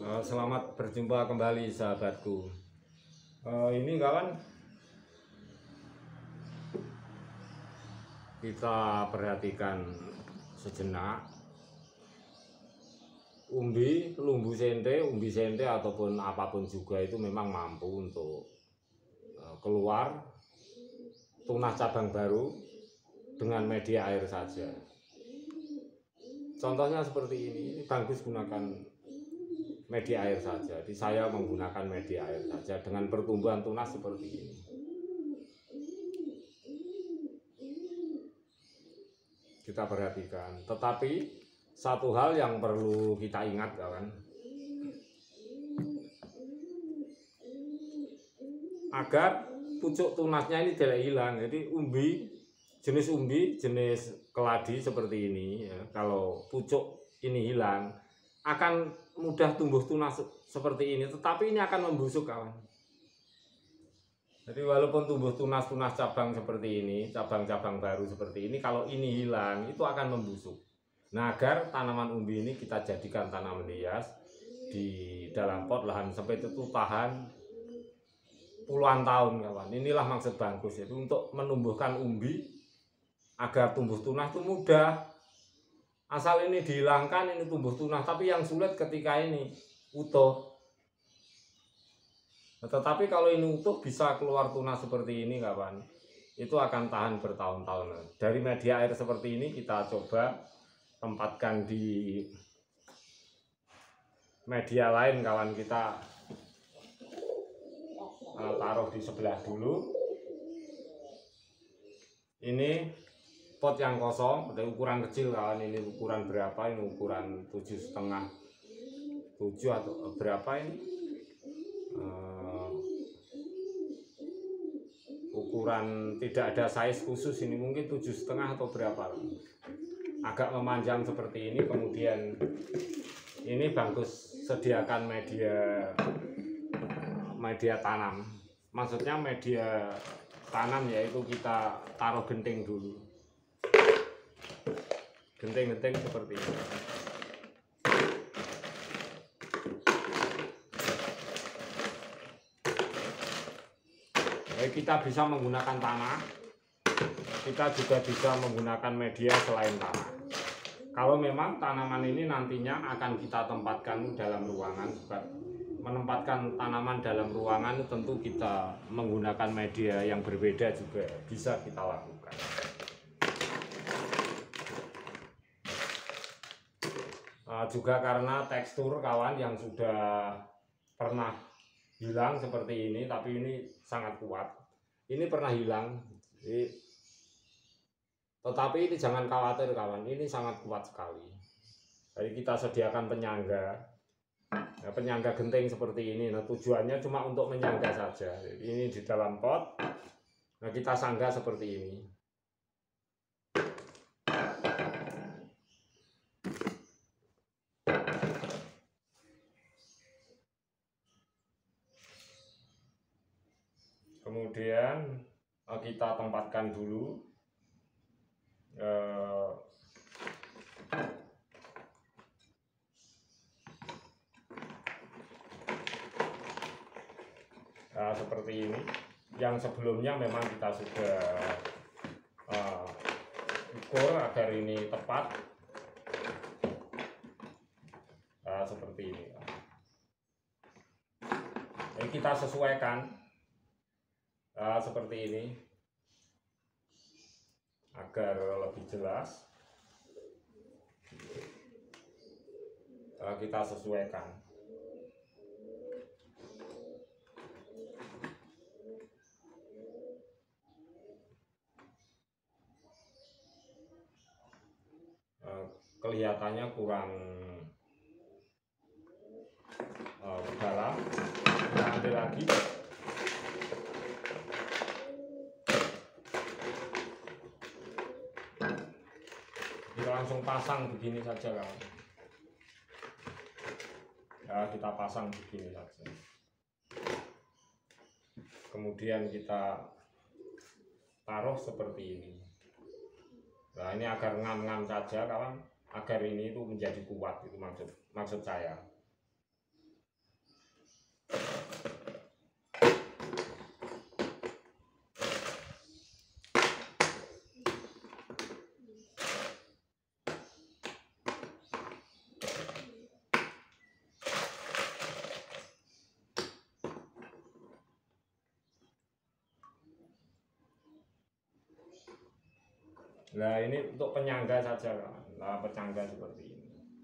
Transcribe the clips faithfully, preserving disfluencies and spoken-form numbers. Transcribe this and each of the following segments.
Uh, selamat berjumpa kembali sahabatku. Uh, ini kawan, kita perhatikan sejenak umbi, lumbu sente, umbi sente ataupun apapun juga itu memang mampu untuk uh, keluar tunas cabang baru dengan media air saja. Contohnya seperti ini, ini bagus gunakan media air saja. Di saya menggunakan media air saja dengan pertumbuhan tunas seperti ini. Kita perhatikan, tetapi satu hal yang perlu kita ingat kawan, agar pucuk tunasnya ini tidak hilang. Jadi umbi, jenis umbi, jenis keladi seperti ini ya, kalau pucuk ini hilang akan mudah tumbuh tunas seperti ini, tetapi ini akan membusuk kawan. Jadi walaupun tumbuh tunas-tunas cabang seperti ini, cabang-cabang baru seperti ini, kalau ini hilang itu akan membusuk. Nah, agar tanaman umbi ini kita jadikan tanaman hias di dalam pot lahan sempit itu tahan puluhan tahun kawan. Inilah maksud bagus itu untuk menumbuhkan umbi agar tumbuh tunas itu mudah. Asal ini dihilangkan ini tumbuh tunas, tapi yang sulit ketika ini utuh. Tetapi kalau ini utuh bisa keluar tunas seperti ini kawan, itu akan tahan bertahun-tahun. Dari media air seperti ini kita coba tempatkan di media lain kawan, kita uh, taruh di sebelah dulu. Ini pot yang kosong, ada ukuran kecil kawan, ini ukuran berapa? Ini ukuran tujuh setengah, tujuh atau berapa ini? Uh, ukuran tidak ada size khusus, ini mungkin tujuh setengah atau berapa? Agak memanjang seperti ini. Kemudian ini bagus sediakan media media tanam, maksudnya media tanam yaitu kita taruh genting dulu. Genting-genting seperti ini. Jadi kita bisa menggunakan tanah, kita juga bisa menggunakan media selain tanah. Kalau memang tanaman ini nantinya akan kita tempatkan dalam ruangan, menempatkan tanaman dalam ruangan tentu kita menggunakan media yang berbeda juga bisa kita lakukan. Juga karena tekstur kawan yang sudah pernah hilang seperti ini, tapi ini sangat kuat. Ini pernah hilang, jadi, tetapi ini jangan khawatir kawan, ini sangat kuat sekali. Jadi kita sediakan penyangga, ya, penyangga genting seperti ini. Nah, tujuannya cuma untuk menyangga saja. Jadi, ini di dalam pot, nah kita sangga seperti ini. Kemudian kita tempatkan dulu eh, nah, seperti ini. Yang sebelumnya memang kita sudah eh, ukur agar ini tepat. Nah, seperti ini. Jadi kita sesuaikan. Nah, seperti ini agar lebih jelas. Nah, kita sesuaikan. Nah, kelihatannya kurang uh, dalam. Kita ambil lagi. Kita langsung pasang begini saja kan. Ya, kita pasang begini saja. Kemudian kita taruh seperti ini. Nah, ini agar ngam-ngam saja kawan, agar ini itu menjadi kuat, itu maksud maksud saya. Nah ini untuk penyangga saja, nah, penyangga seperti ini.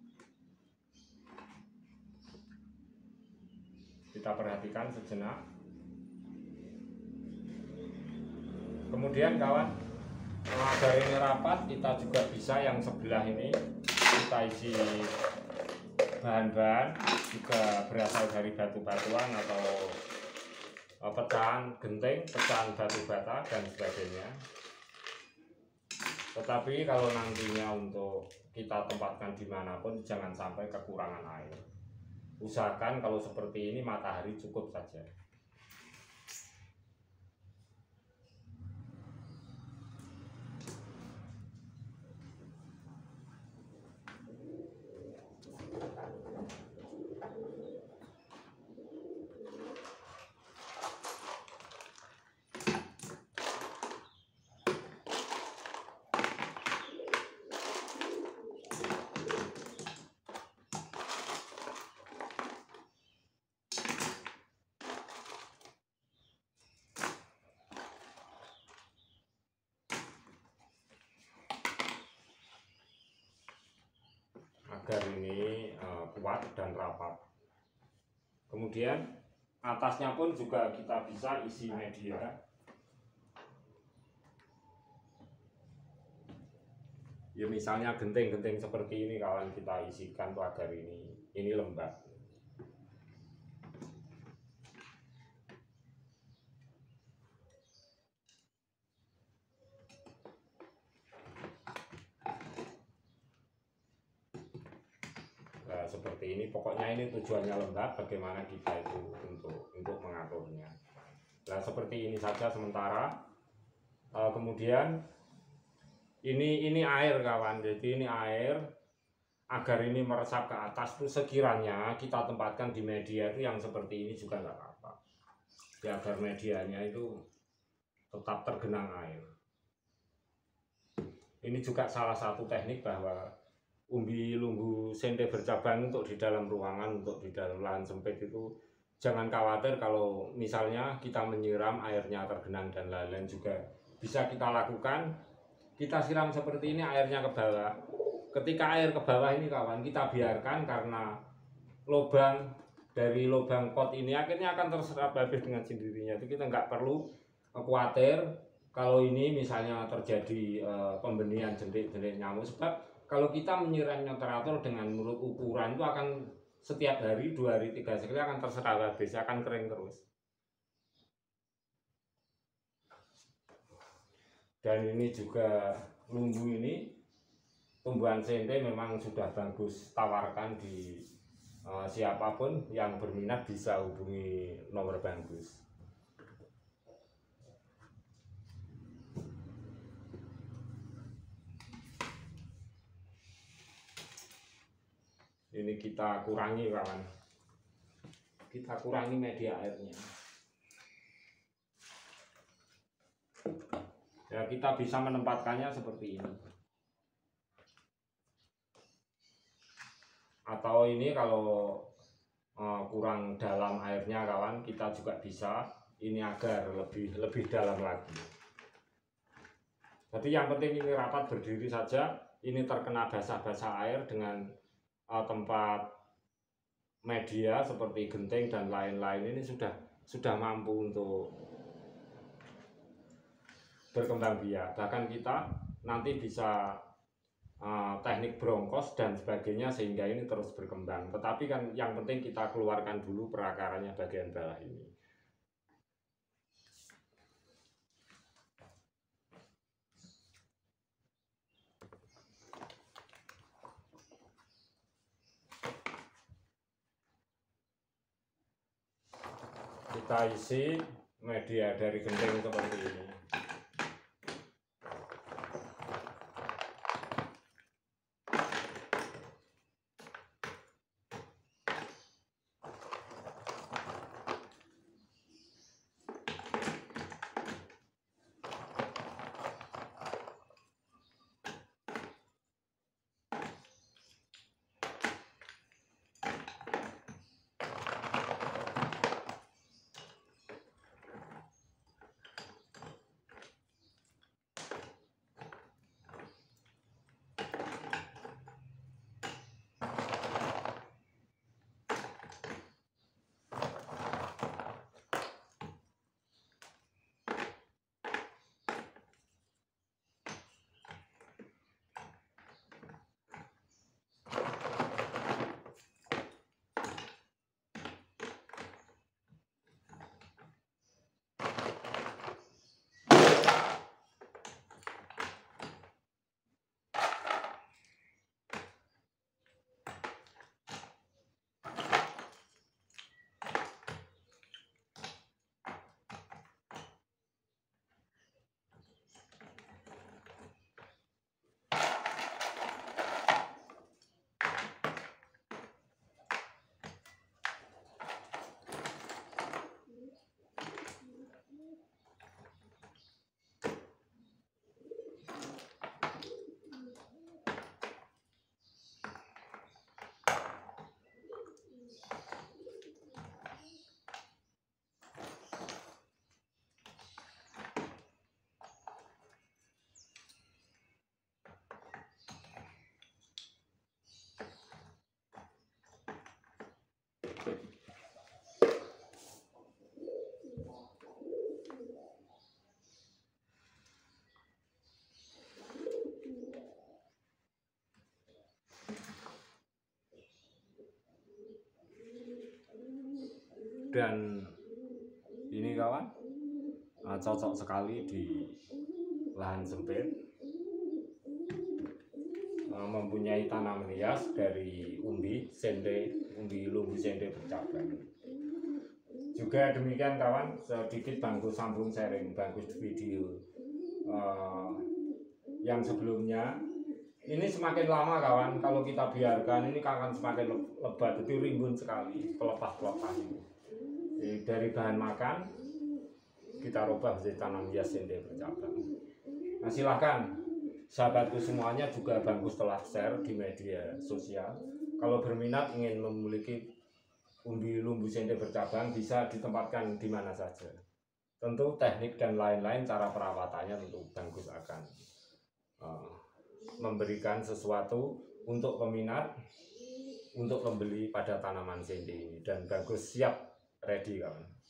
Kita perhatikan sejenak. Kemudian kawan, agar ini rapat, kita juga bisa yang sebelah ini kita isi bahan-bahan juga berasal dari batu-batuan atau pecahan genting, pecahan batu bata dan sebagainya. Tetapi kalau nantinya untuk kita tempatkan dimanapun jangan sampai kekurangan air. Usahakan kalau seperti ini matahari cukup saja. Agar ini uh, kuat dan rapat. Kemudian atasnya pun juga kita bisa isi media. Ya misalnya genting-genting seperti ini kawan, kita isikan tuh agar ini ini lembab. Nah, seperti ini, pokoknya ini tujuannya lembab, bagaimana kita itu untuk untuk mengaturnya. Nah seperti ini saja sementara. E, kemudian ini ini air kawan, jadi ini air agar ini meresap ke atas tuh sekiranya kita tempatkan di media itu yang seperti ini juga nggak apa-apa. Ya, agar medianya itu tetap tergenang air. Ini juga salah satu teknik bahwa umbi lumbu sente bercabang untuk di dalam ruangan, untuk di dalam lahan sempit itu jangan khawatir kalau misalnya kita menyiram airnya tergenang dan lain-lain juga bisa kita lakukan. Kita siram seperti ini, airnya ke bawah. Ketika air ke bawah ini kawan, kita biarkan karena lubang dari lubang pot ini akhirnya akan terserap habis dengan sendirinya. Itu kita nggak perlu khawatir kalau ini misalnya terjadi e, pembenihan jentik-jentik nyamuk, sebab kalau kita menyiramnya teratur dengan menurut ukuran itu akan setiap hari, dua hari, tiga hari sekali akan terserap habis, akan kering terus. Dan ini juga lumbu ini, tumbuhan sente memang sudah bagus, tawarkan di uh, siapapun yang berminat bisa hubungi nomor bagus. Ini kita kurangi kawan, kita kurangi media airnya. Ya, kita bisa menempatkannya seperti ini. Atau ini kalau uh, kurang dalam airnya kawan, kita juga bisa ini agar lebih lebih dalam lagi. Jadi yang penting ini rapat berdiri saja, ini terkena basah-basah air dengan uh, tempat media seperti genting dan lain-lain, ini sudah sudah mampu untuk berkembang biak. Bahkan kita nanti bisa uh, teknik brongkos dan sebagainya sehingga ini terus berkembang. Tetapi kan yang penting kita keluarkan dulu perakarannya bagian bawah ini. Kita isi media dari genting seperti ini. Dan ini kawan, uh, cocok sekali di lahan sempit, uh, mempunyai tanaman hias dari umbi sende, umbi lumbu sende bercabang. Juga demikian kawan, sedikit bangku sambung sharing bangku video uh, yang sebelumnya. Ini semakin lama kawan, kalau kita biarkan ini akan semakin lebat, itu rimbun sekali pelepah-pelepah ini. Dari bahan makan kita rubah menjadi tanam hias sende bercabang. Nah silahkan sahabatku semuanya juga bagus telah share di media sosial. Kalau berminat ingin memiliki umbi lumbu sende bercabang, bisa ditempatkan di mana saja. Tentu teknik dan lain-lain cara perawatannya tentu bagus akan uh, memberikan sesuatu untuk peminat, untuk pembeli pada tanaman sende ini, dan bagus siap ready kawan.